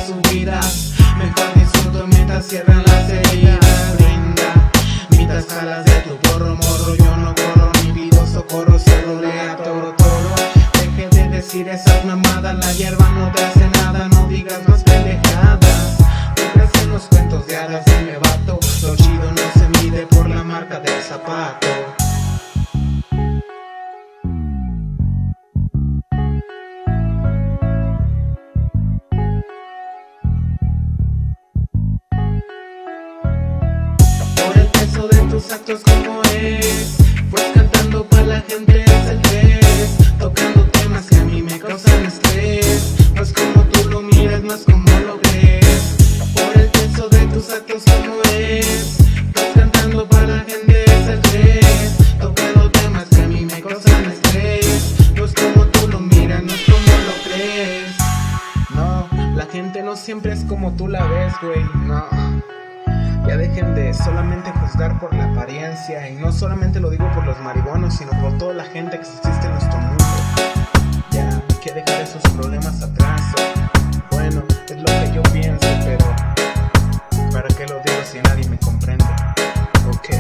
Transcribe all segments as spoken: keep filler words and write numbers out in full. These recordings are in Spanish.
subidas. Mejor disfruto mientras cierran las heridas. Brinda mientras jalas de tu porro, morro. Yo no corro ni pido socorro, se rodea toro, toro. Deje de decir esas mamadas, la hierba no te hace nada. No digas más pendejadas, tú crees en los cuentos de hadas. Dime vato, lo chido no se mide por la marca del zapato. De tus actos como es, pues cantando pa' la gente es el tres, tocando temas que a mí me causan estrés. No es como tú lo miras, no es como lo crees. Por el peso de tus actos como es, pues cantando pa' la gente es el tres, tocando temas que a mí me causan estrés. No es como tú lo miras, no es como lo crees. No, la gente no siempre es como tú la ves, güey, no. Ya dejen de solamente juzgar por la apariencia. Y no solamente lo digo por los marihuanos, sino por toda la gente que existe en nuestro mundo. Ya hay que dejar esos problemas atrás. Bueno, es lo que yo pienso, pero ¿para qué lo digo si nadie me comprende? Ok.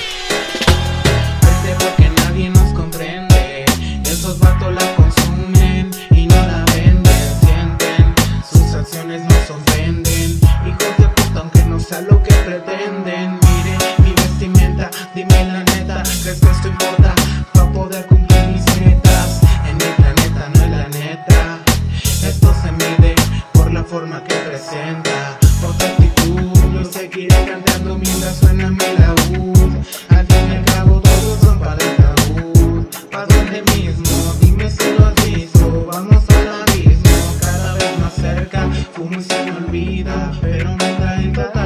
Vete porque nadie nos comprende. Esos vatos la consumen y no la venden. Sienten, sus acciones no sorprenden. Hijos de puta, aunque no sea lo que pretenden. Mire mi vestimenta, dime la neta, ¿crees que esto importa? Pa' poder cumplir mis metas en mi planeta, no es la neta. Esto se mide por la forma que presenta, por tu actitud. Yo seguiré cantando mientras suena mi laúd. Al fin y al cabo todos son para el tabú. ¿Pa' dónde mismo? Dime si lo has visto. Vamos al abismo, cada vez más cerca. Fumo y se me olvida, pero no trae tata.